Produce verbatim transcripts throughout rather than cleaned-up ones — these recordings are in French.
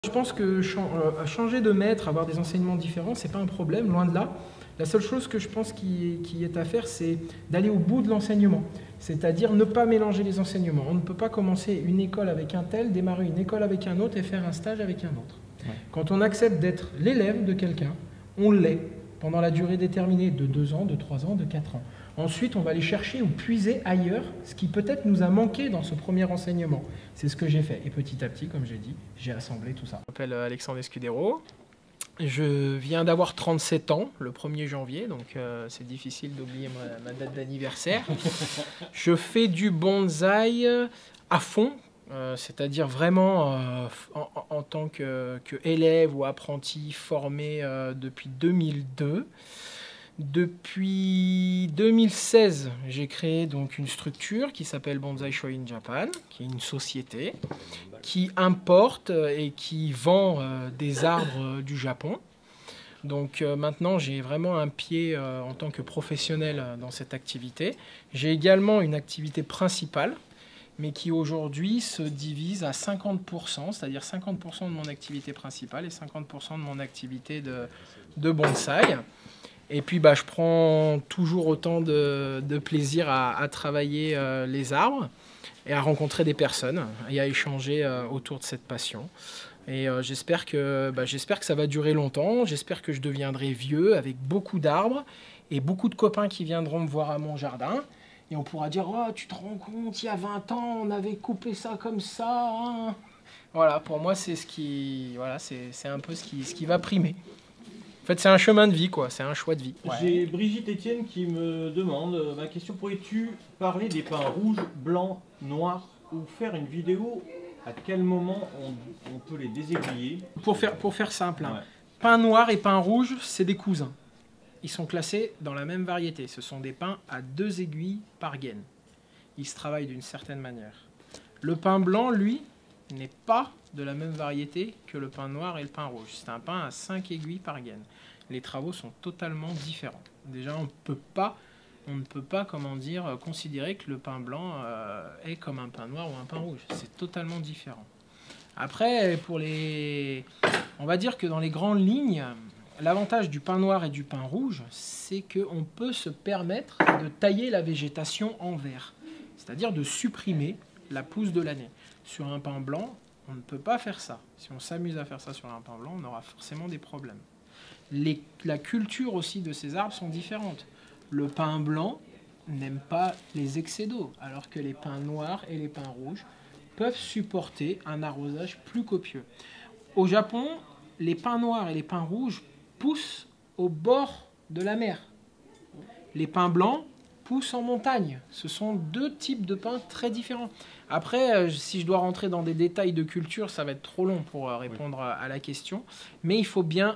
Je pense que changer de maître, avoir des enseignements différents, c'est pas un problème, loin de là. La seule chose que je pense qui est, qui est à faire, c'est d'aller au bout de l'enseignement. C'est-à-dire ne pas mélanger les enseignements. On ne peut pas commencer une école avec un tel, démarrer une école avec un autre et faire un stage avec un autre. Ouais. Quand on accepte d'être l'élève de quelqu'un, on l'est pendant la durée déterminée de deux ans, de trois ans, de quatre ans. Ensuite, on va aller chercher ou puiser ailleurs ce qui peut-être nous a manqué dans ce premier enseignement. C'est ce que j'ai fait. Et petit à petit, comme j'ai dit, j'ai assemblé tout ça. Je m'appelle Alexandre Escudero. Je viens d'avoir trente-sept ans le premier janvier, donc euh, c'est difficile d'oublier ma, ma date d'anniversaire. Je fais du bonsaï à fond, euh, c'est-à-dire vraiment euh, en, en tant qu'élève ou apprenti formé euh, depuis deux mille deux. Depuis deux mille seize, j'ai créé donc une structure qui s'appelle Bonsai Shoin Japan, qui est une société qui importe et qui vend euh, des arbres du Japon. Donc euh, maintenant, j'ai vraiment un pied euh, en tant que professionnel dans cette activité. J'ai également une activité principale, mais qui aujourd'hui se divise à cinquante pour cent, c'est-à-dire cinquante pour cent de mon activité principale et cinquante pour cent de mon activité de, de bonsaï. Et puis, bah, je prends toujours autant de, de plaisir à, à travailler euh, les arbres et à rencontrer des personnes et à échanger euh, autour de cette passion. Et euh, j'espère que, bah, j'espère que ça va durer longtemps. J'espère que je deviendrai vieux avec beaucoup d'arbres et beaucoup de copains qui viendront me voir à mon jardin. Et on pourra dire « Oh, tu te rends compte, il y a vingt ans, on avait coupé ça comme ça. Hein » Voilà, pour moi, c'est ce qui, voilà, c'est un peu ce qui, ce qui va primer. En fait, c'est un chemin de vie, quoi. C'est un choix de vie. Ouais. J'ai Brigitte Etienne qui me demande, euh, ma question, pourrais-tu parler des pins rouges, blancs, noirs ou faire une vidéo à quel moment on, on peut les désaiguiller? Pour faire, pour faire simple, hein. Ouais. Pin noir et pin rouge, c'est des cousins. Ils sont classés dans la même variété. Ce sont des pins à deux aiguilles par gaine. Ils se travaillent d'une certaine manière. Le pin blanc, lui, n'est pas de la même variété que le pin noir et le pin rouge. C'est un pin à cinq aiguilles par gaine. Les travaux sont totalement différents. Déjà, on peut pas, on ne peut pas, comment dire, considérer que le pin blanc euh, est comme un pin noir ou un pin rouge. C'est totalement différent. Après, pour les, on va dire que dans les grandes lignes, l'avantage du pin noir et du pin rouge, c'est qu'on peut se permettre de tailler la végétation en vert, c'est-à-dire de supprimer la pousse de l'année. Sur un pin blanc, on ne peut pas faire ça. Si on s'amuse à faire ça sur un pin blanc, on aura forcément des problèmes. Les, la culture aussi de ces arbres sont différentes. Le pin blanc n'aime pas les excès d'eau, alors que les pins noirs et les pins rouges peuvent supporter un arrosage plus copieux. Au Japon, les pins noirs et les pins rouges poussent au bord de la mer. Les pins blancs poussent en montagne. Ce sont deux types de pins très différents. Après, si je dois rentrer dans des détails de culture, ça va être trop long pour répondre oui. à la question. Mais il faut bien...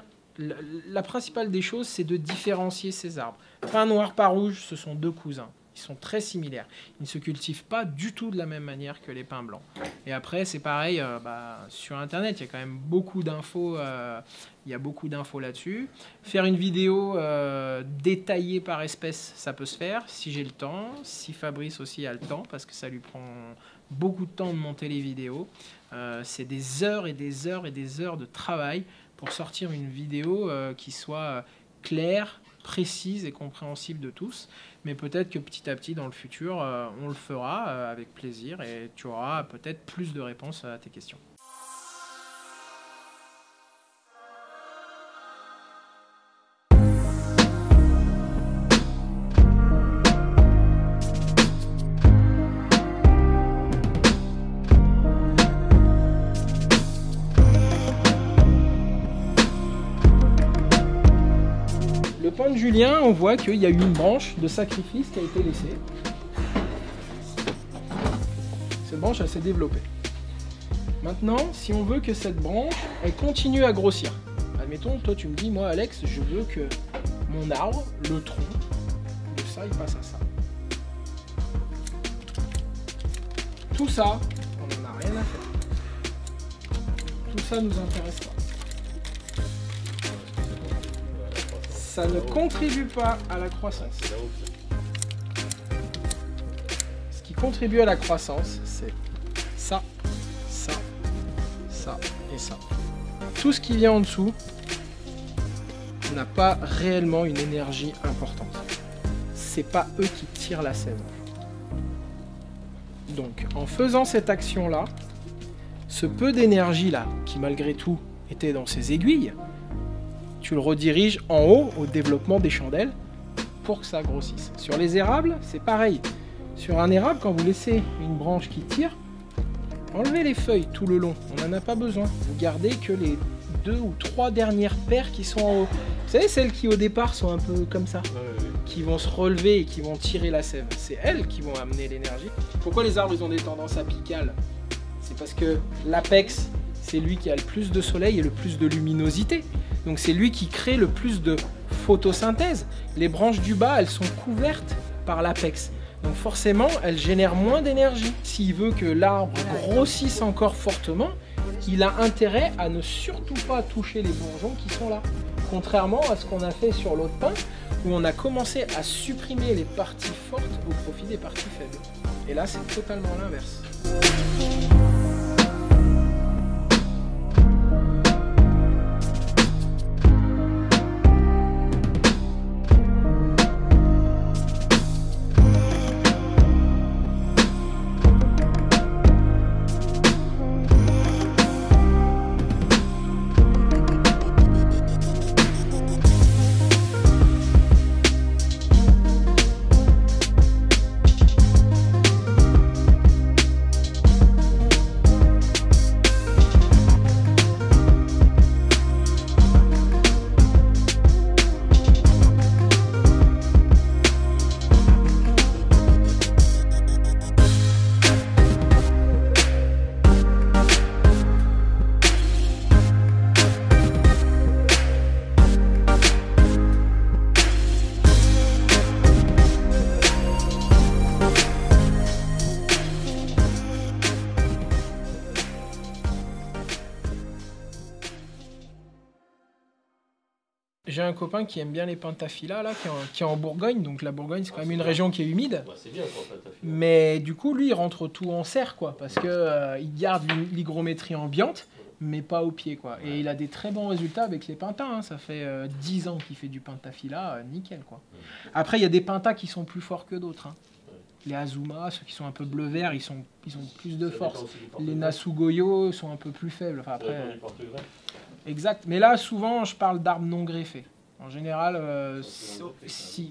La principale des choses, c'est de différencier ces arbres. Pin noir, pin rouge, ce sont deux cousins. Ils sont très similaires. Ils ne se cultivent pas du tout de la même manière que les pins blancs. Et après, c'est pareil, euh, bah, sur Internet, il y a quand même beaucoup d'infos. Euh, il y a beaucoup d'infos là-dessus. Faire une vidéo euh, détaillée par espèce, ça peut se faire, si j'ai le temps. Si Fabrice aussi a le temps, parce que ça lui prend beaucoup de temps de monter les vidéos. Euh, c'est des heures et des heures et des heures de travail pour sortir une vidéo euh, qui soit claire, précise et compréhensible de tous. Mais peut-être que petit à petit, dans le futur, euh, on le fera euh, avec plaisir et tu auras peut-être plus de réponses à tes questions. Le pin de Julien, on voit qu'il y a eu une branche de sacrifice qui a été laissée. Cette branche, elle s'est développée. Maintenant, si on veut que cette branche, elle continue à grossir. Admettons, toi tu me dis, moi Alex, je veux que mon arbre, le tronc, de ça, il passe à ça. Tout ça, on n'en a rien à faire. Tout ça nous intéresse pas. Ça ne contribue pas à la croissance. Ce qui contribue à la croissance, c'est ça, ça, ça et ça. tout ce qui vient en dessous n'a pas réellement une énergie importante. C'est pas eux qui tirent la sève. Donc, en faisant cette action-là, ce peu d'énergie-là, qui malgré tout était dans ces aiguilles, tu le rediriges en haut au développement des chandelles pour que ça grossisse. Sur les érables, c'est pareil. Sur un érable, quand vous laissez une branche qui tire, enlevez les feuilles tout le long, on n'en a pas besoin. Vous gardez que les deux ou trois dernières paires qui sont en haut. Vous savez, celles qui au départ sont un peu comme ça, ouais, ouais. Qui vont se relever et qui vont tirer la sève. C'est elles qui vont amener l'énergie. Pourquoi les arbres ils ont des tendances apicales? C'est parce que l'apex, c'est lui qui a le plus de soleil et le plus de luminosité. Donc c'est lui qui crée le plus de photosynthèse. Les branches du bas, elles sont couvertes par l'apex. Donc forcément, elles génèrent moins d'énergie. S'il veut que l'arbre grossisse encore fortement, il a intérêt à ne surtout pas toucher les bourgeons qui sont là. Contrairement à ce qu'on a fait sur l'autre pin, où on a commencé à supprimer les parties fortes au profit des parties faibles. Et là, c'est totalement l'inverse. J'ai un copain qui aime bien les pentaphylas, là, qui est, en, qui est en Bourgogne. Donc la Bourgogne, c'est quand ah, même une bien. région qui est humide. Bah, c'est bien pour le pentaphyla. Mais du coup, lui, il rentre tout en serre, quoi. Parce qu'il euh, garde l'hygrométrie ambiante, mais pas au pied, quoi. Ouais. Et il a des très bons résultats avec les pentas. Hein. Ça fait euh, dix ans qu'il fait du pentaphyla, euh, nickel, quoi. Ouais. Après, il y a des pentas qui sont plus forts que d'autres. Hein. Ouais. Les Azuma, ceux qui sont un peu bleu-vert, ils, sont, ils ont plus de ça force. Les Nasugoyo sont un peu plus faibles. Enfin, après, euh... Exact. Mais là, souvent, je parle d'arbres non greffés. En général, euh, si...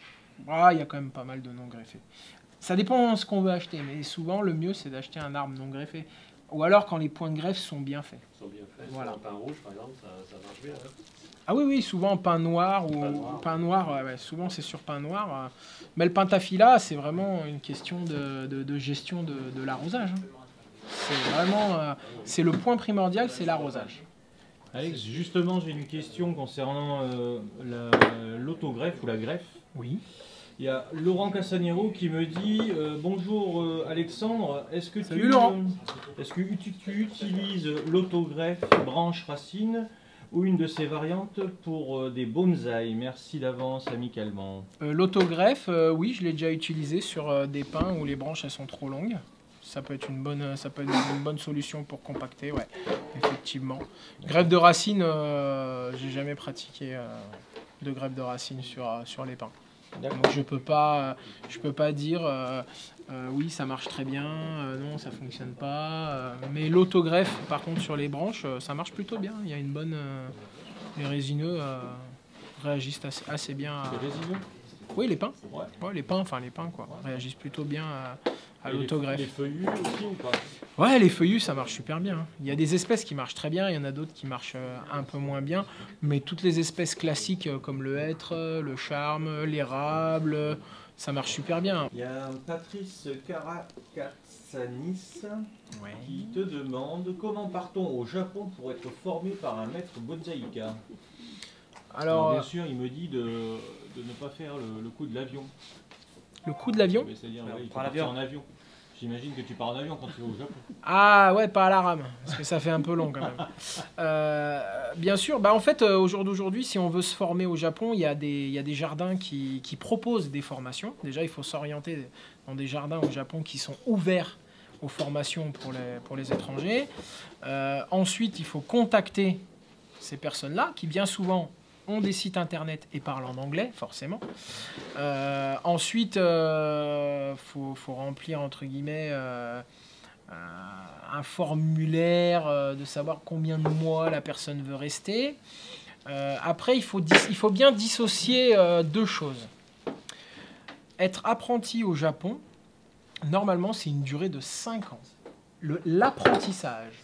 Ah, il y a quand même pas mal de non greffés. Ça dépend de ce qu'on veut acheter, mais souvent, le mieux, c'est d'acheter un arbre non greffé. Ou alors quand les points de greffe sont bien faits. Sont bien faits. Voilà. Un pain rouge, par exemple, ça, ça marche bien. Hein. Ah oui, oui, souvent pain noir ou pain noir, pain noir ouais, ouais, souvent c'est sur pain noir. Mais le pentaphyla, c'est vraiment une question de, de, de gestion de, de l'arrosage. Hein. C'est vraiment... Euh, c'est le point primordial, c'est l'arrosage. Alex, justement, j'ai une question concernant euh, l'autogreffe ou la greffe. Oui. Il y a Laurent Cassaniero qui me dit euh, bonjour euh, Alexandre, est-ce que, tu, Laurent. Euh, est-ce que tu, tu utilises l'autogreffe branche-racine ou une de ces variantes pour euh, des bonsaïs? Merci d'avance amicalement. Euh, l'autogreffe, euh, oui, je l'ai déjà utilisé sur euh, des pins où les branches elles sont trop longues. Ça peut être une bonne, ça peut être une bonne solution pour compacter, ouais, effectivement. Greffe de racine, euh, j'ai jamais pratiqué euh, de greffe de racine sur, euh, sur les pins. Donc je peux pas, je peux pas dire euh, euh, oui ça marche très bien, euh, non ça fonctionne pas. Euh, mais l'autogreffe par contre sur les branches, euh, ça marche plutôt bien. Il y a une bonne, euh, les résineux euh, réagissent assez, assez bien. À... Les résineux ? Oui, les pins. Ouais. Ouais, les pins, enfin les pins quoi, réagissent plutôt bien à, à l'autogreffe. Les feuillus aussi ou pas? Ouais, les feuillus, ça marche super bien. Il y a des espèces qui marchent très bien, il y en a d'autres qui marchent un peu moins bien. Mais toutes les espèces classiques comme le hêtre, le charme, l'érable, ça marche super bien. Il y a Patrice Karakatsanis ouais. qui te demande comment part-on au Japon pour être formé par un maître bonsaïka? Alors, Alors bien sûr, il me dit de, de ne pas faire le, le coup de l'avion. Le coup de l'avion? C'est-à-dire, ouais, il faut partir en avion. J'imagine que tu pars en avion quand tu vas au Japon. Ah ouais, pas à la rame, parce que ça fait un peu long quand même. Euh, bien sûr, bah en fait, au jour d'aujourd'hui, si on veut se former au Japon, il y a des, il y a des jardins qui, qui proposent des formations. Déjà, il faut s'orienter dans des jardins au Japon qui sont ouverts aux formations pour les, pour les étrangers. Euh, ensuite, il faut contacter ces personnes-là, qui bien souvent ont des sites internet et parlent en anglais, forcément. Euh, ensuite, il euh, faut, faut remplir, entre guillemets, euh, euh, un formulaire euh, de savoir combien de mois la personne veut rester. Euh, après, il faut, il faut bien dissocier euh, deux choses. Être apprenti au Japon, normalement, c'est une durée de cinq ans. L'apprentissage.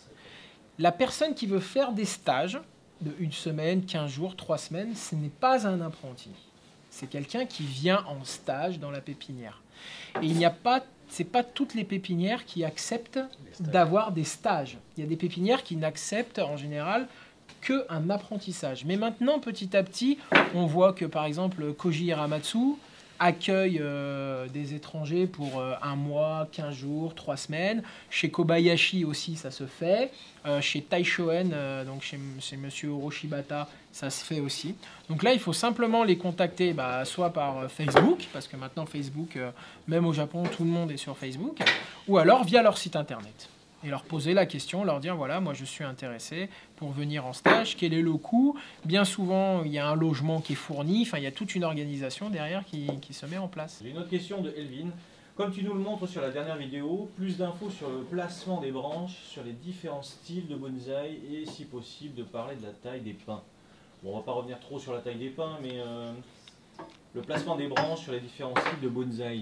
La personne qui veut faire des stages de une semaine, quinze jours, trois semaines, ce n'est pas un apprenti. C'est quelqu'un qui vient en stage dans la pépinière. Et il n'y a pas, c'est pas toutes les pépinières qui acceptent d'avoir des stages. Il y a des pépinières qui n'acceptent en général qu'un apprentissage. Mais maintenant, petit à petit, on voit que par exemple Koji Hiramatsu accueille euh, des étrangers pour euh, un mois, quinze jours, trois semaines. Chez Kobayashi aussi, ça se fait. Euh, chez Taishoen, euh, donc chez, chez Monsieur Oroshibata, ça se fait aussi. Donc là, il faut simplement les contacter, bah, soit par euh, Facebook, parce que maintenant Facebook, euh, même au Japon, tout le monde est sur Facebook, ou alors via leur site internet. Et leur poser la question, leur dire, voilà, moi je suis intéressé pour venir en stage, quel est le coût? Bien souvent, il y a un logement qui est fourni, enfin, il y a toute une organisation derrière qui, qui se met en place. J'ai une autre question de Elvin. Comme tu nous le montres sur la dernière vidéo, plus d'infos sur le placement des branches, sur les différents styles de bonsaï et, si possible, de parler de la taille des pins. Bon, on va pas revenir trop sur la taille des pins, mais euh, le placement des branches sur les différents styles de bonsaï.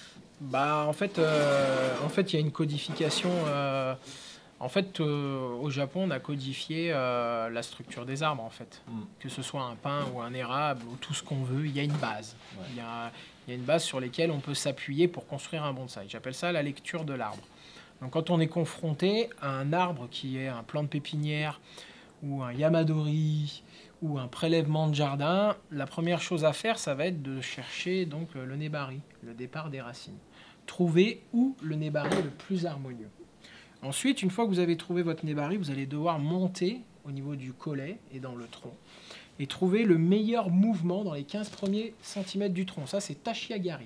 Bah, en fait, euh, en fait, il y a une codification. Euh, en fait, euh, au Japon, on a codifié euh, la structure des arbres, en fait. Mm. Que ce soit un pin ou un érable ou tout ce qu'on veut, il y a une base. Ouais. Il y a, il y a une base sur laquelle on peut s'appuyer pour construire un bonsaï. J'appelle ça la lecture de l'arbre. Donc, quand on est confronté à un arbre qui est un plan de pépinière ou un yamadori ou un prélèvement de jardin, la première chose à faire, ça va être de chercher donc le nebari, le départ des racines. Trouver où le nebari est le plus harmonieux. Ensuite, une fois que vous avez trouvé votre nebari, vous allez devoir monter au niveau du collet et dans le tronc et trouver le meilleur mouvement dans les quinze premiers centimètres du tronc. Ça, c'est tachiagari.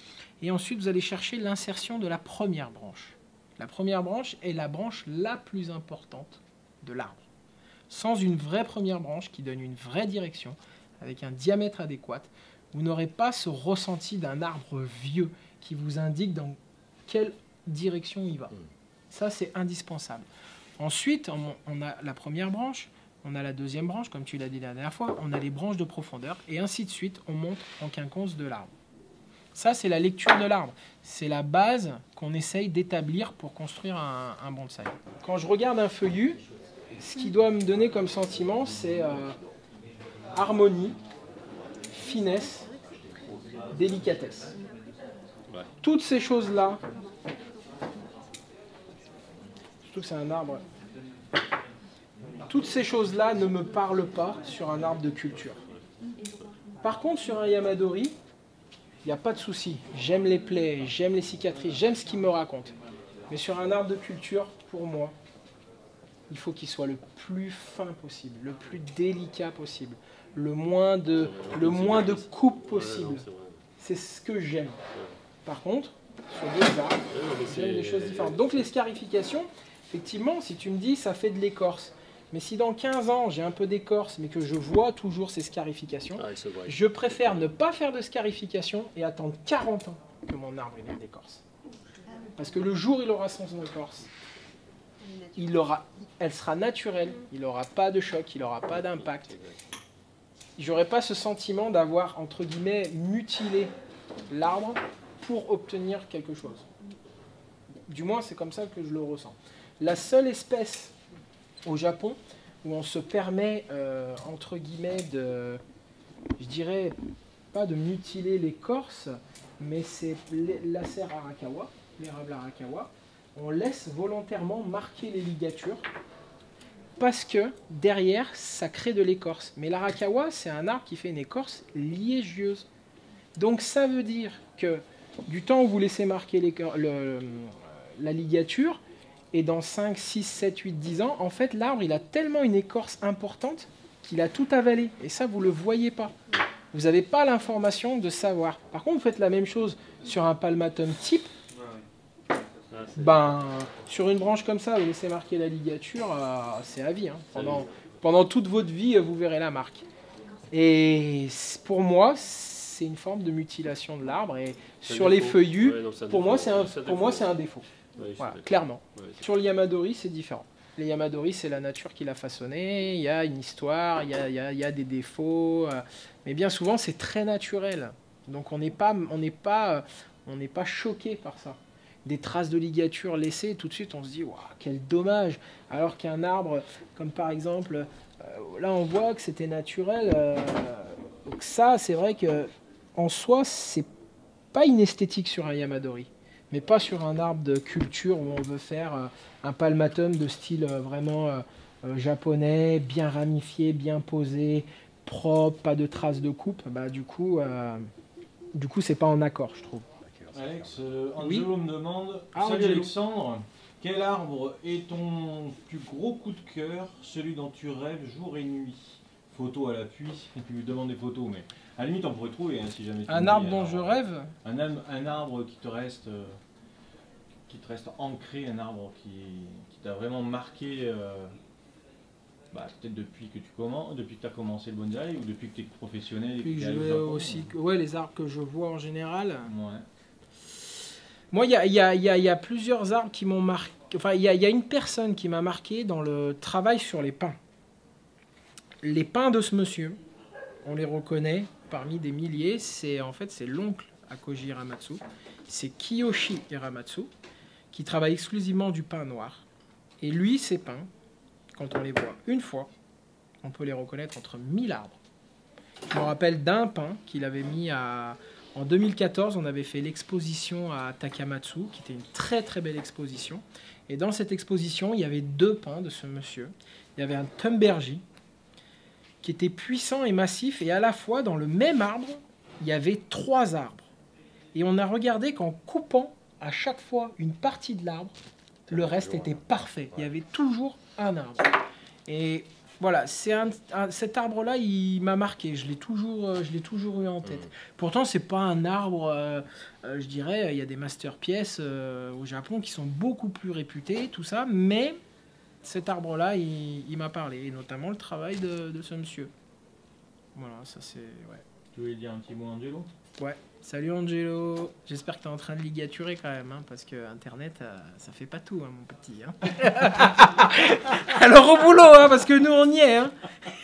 Et ensuite, vous allez chercher l'insertion de la première branche. La première branche est la branche la plus importante de l'arbre. Sans une vraie première branche qui donne une vraie direction, avec un diamètre adéquat, vous n'aurez pas ce ressenti d'un arbre vieux qui vous indique dans quelle direction il va. Ça, c'est indispensable. Ensuite, on a la première branche, on a la deuxième branche, comme tu l'as dit la dernière fois, on a les branches de profondeur, et ainsi de suite, on monte en quinconce de l'arbre. Ça, c'est la lecture de l'arbre. C'est la base qu'on essaye d'établir pour construire un, un bonsaï. Quand je regarde un feuillu, ce qui doit me donner comme sentiment, c'est euh, harmonie, finesse, délicatesse. Ouais. Toutes ces choses-là, surtout que c'est un arbre, toutes ces choses-là ne me parlent pas sur un arbre de culture. Par contre, sur un yamadori, il n'y a pas de souci. J'aime les plaies, j'aime les cicatrices, j'aime ce qu'il me raconte. Mais sur un arbre de culture, pour moi, il faut qu'il soit le plus fin possible, le plus délicat possible, le moins de, le moins de coupe possible. C'est ce que j'aime. Par contre, sur deux arbres, j'aime des choses différentes. Donc les scarifications, effectivement, si tu me dis ça fait de l'écorce, mais si dans quinze ans j'ai un peu d'écorce, mais que je vois toujours ces scarifications, je préfère ne pas faire de scarification et attendre quarante ans que mon arbre ait d'écorce. Parce que le jour où il aura son écorce, il aura, elle sera naturelle, il n'aura pas de choc, il n'aura pas d'impact. J'aurai pas ce sentiment d'avoir, entre guillemets, mutilé l'arbre pour obtenir quelque chose. Du moins, c'est comme ça que je le ressens. La seule espèce au Japon où on se permet, euh, entre guillemets, de, je dirais, pas de mutiler l'écorce, mais c'est l'Acer arakawa, l'érable arakawa. On laisse volontairement marquer les ligatures parce que derrière, ça crée de l'écorce. Mais l'arakawa, c'est un arbre qui fait une écorce liégieuse. Donc ça veut dire que du temps où vous laissez marquer le, la ligature, et dans cinq, six, sept, huit, dix ans, en fait, l'arbre, il a tellement une écorce importante qu'il a tout avalé. Et ça, vous ne le voyez pas. Vous n'avez pas l'information de savoir. Par contre, vous faites la même chose sur un palmatum type. Ben, sur une branche comme ça, vous laissez marquer la ligature, euh, c'est à vie. Hein. Pendant, Pendant toute votre vie, vous verrez la marque. Et pour moi, c'est une forme de mutilation de l'arbre. Et sur les feuillus, ouais, non, pour, moi, c'est un, pour moi, c'est un défaut. Ouais, voilà, clairement. Ouais, sur le Yamadori, c'est différent. Les Yamadori, c'est la nature qui l'a façonné. Il y a une histoire, il y a, il y a, il y a des défauts. Euh, mais bien souvent, c'est très naturel. Donc, on n'est pas, on n'est pas, on n'est pas choqué par ça. Des traces de ligature laissées, tout de suite, on se dit, waouh, quel dommage. Alors qu'un arbre, comme par exemple, euh, là, on voit que c'était naturel. Euh, donc ça, c'est vrai que en soi, c'est pas inesthétique sur un Yamadori. Mais pas sur un arbre de culture où on veut faire euh, un palmatum de style euh, vraiment euh, euh, japonais, bien ramifié, bien posé, propre, pas de traces de coupe. Bah, du coup, euh, du coup, c'est pas en accord, je trouve. Alex, euh, Angelo oui. me demande, ah, salut Angelo. Alexandre, quel arbre est ton plus gros coup de cœur, celui dont tu rêves jour et nuit? Photo à l'appui, tu lui demandes des photos, mais à la limite on pourrait trouver hein, si jamais tu un arbre dis, dont alors, je rêve un, un arbre qui te reste euh, qui te reste ancré, un arbre qui, qui t'a vraiment marqué euh, bah, peut-être depuis que tu commences, depuis que tu as commencé le bonsaï ou depuis que tu es professionnel. Puis je vais aussi, ouais. ouais, les arbres que je vois en général. Ouais. Moi, il y a, y, a, y, a, y a plusieurs arbres qui m'ont marqué. Enfin, il y, y a une personne qui m'a marqué dans le travail sur les pins. Les pins de ce monsieur, on les reconnaît parmi des milliers. C'est en fait c'est l'oncle Akoji Hiramatsu. C'est Kiyoshi Hiramatsu qui travaille exclusivement du pin noir. Et lui, ces pins, quand on les voit une fois, on peut les reconnaître entre mille arbres. Je me rappelle d'un pin qu'il avait mis à... En deux mille quatorze, on avait fait l'exposition à Takamatsu, qui était une très très belle exposition. Et dans cette exposition, il y avait deux pins de ce monsieur. Il y avait un Tumbergy, qui était puissant et massif, et à la fois, dans le même arbre, il y avait trois arbres. Et on a regardé qu'en coupant à chaque fois une partie de l'arbre, le reste était parfait. Il y avait toujours un arbre. Et voilà, c'est un, un, cet arbre-là, il m'a marqué. Je l'ai toujours, euh, je l'ai toujours eu en tête. Mmh. Pourtant, c'est pas un arbre, euh, euh, je dirais, il y a des masterpieces euh, au Japon qui sont beaucoup plus réputés, tout ça, mais cet arbre-là, il, il m'a parlé, et notamment le travail de, de ce monsieur. Voilà, ça c'est... Ouais. Tu voulais dire un petit mot, Angelo? Ouais. Salut Angelo, j'espère que tu es en train de ligaturer quand même, hein, parce que Internet, euh, ça fait pas tout, hein, mon petit. Hein. Alors au boulot, hein, parce que nous on y est. Hein.